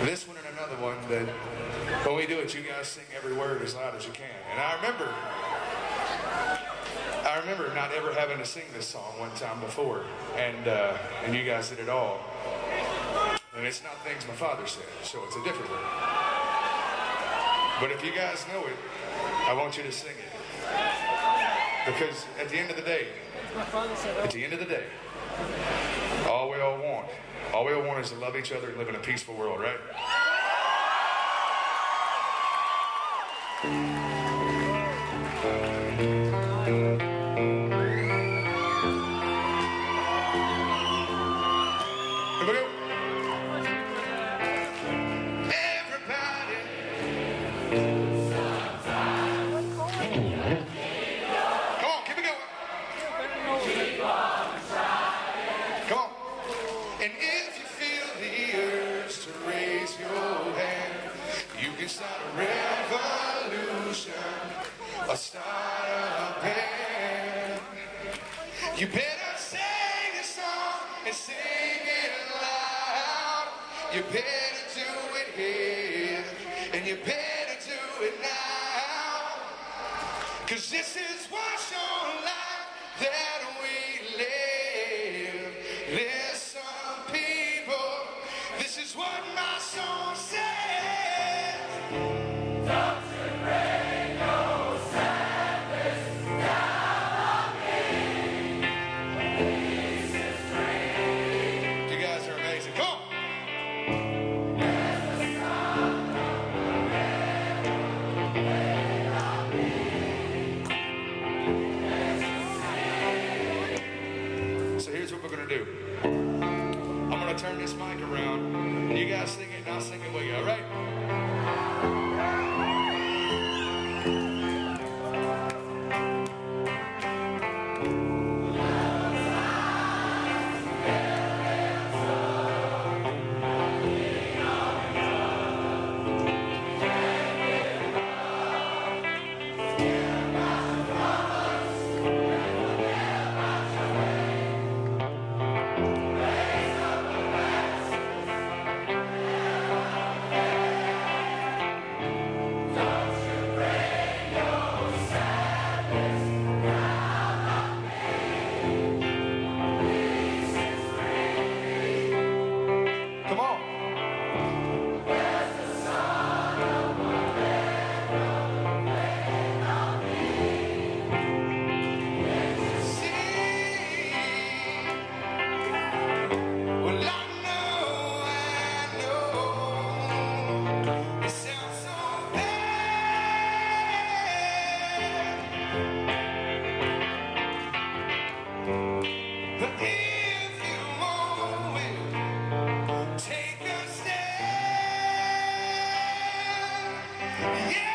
This one and another one that when we do it, you guys sing every word as loud as you can. And I remember not ever having to sing this song one time before, and you guys did it all. And it's not things my father said, so it's a different word. But if you guys know it, I want you to sing it. Because at the end of the day, all we all want is to love each other and live in a peaceful world, right? Here we go. Everybody. Come on, keep it going. Come on. And if you feel the urge to raise your hand, you can start a revolution or start a band. You better sing a song and sing it loud. You better do it here, and you better do it now. 'Cause this is what's your life that we live. Listen, people, this is what my song says. Don't you bring your sadness down on me. Peace is free. You guys are amazing. Come on. There's a sun on me. So here's what we're gonna do. I'm gonna turn this mic around, and you guys sing it, and I'll sing it with you, all right? Come on. Well, I know, it sounds so bad, but if you want it, take a stand. Yeah.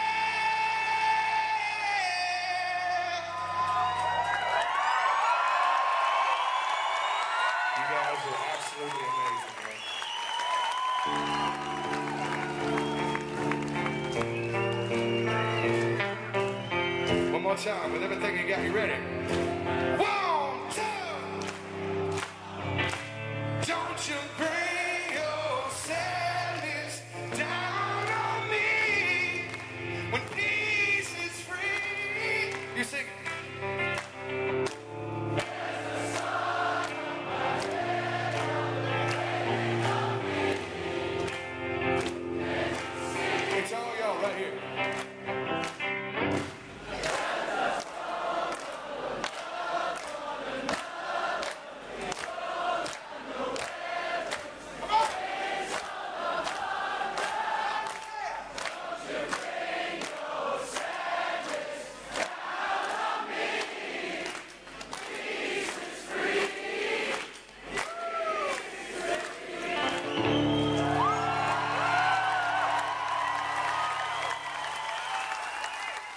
You guys are absolutely amazing, man. One more time with everything you got. You ready? 1, 2. Don't you bring your sadness down on me when peace is free. You sing it. It's all y'all right here.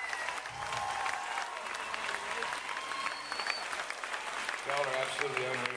Y'all are absolutely unreal.